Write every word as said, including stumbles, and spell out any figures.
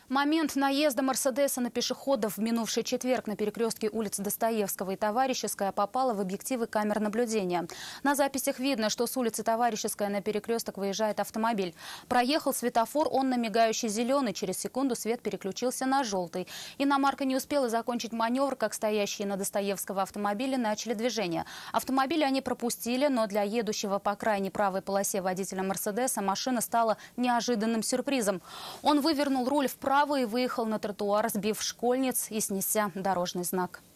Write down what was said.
Момент наезда «Мерседеса» на пешеходов в минувший четверг на перекрестке улиц Достоевского и Товарищеская попала в объективы камер наблюдения. На записях видно, что с улицы Товарищеская на перекресток выезжает автомобиль. Проехал светофор, он на мигающий зеленый. Через секунду свет переключился на желтый. Иномарка не успела закончить маневр, как стоящие на Достоевского автомобили начали движение. Автомобили они пропустили, но для едущего по крайней правой полосе водителя «Мерседеса» машина стала неожиданным сюрпризом. Он вывернул руль вправо и выехал на тротуар, сбив школьниц и снеся дорожный знак.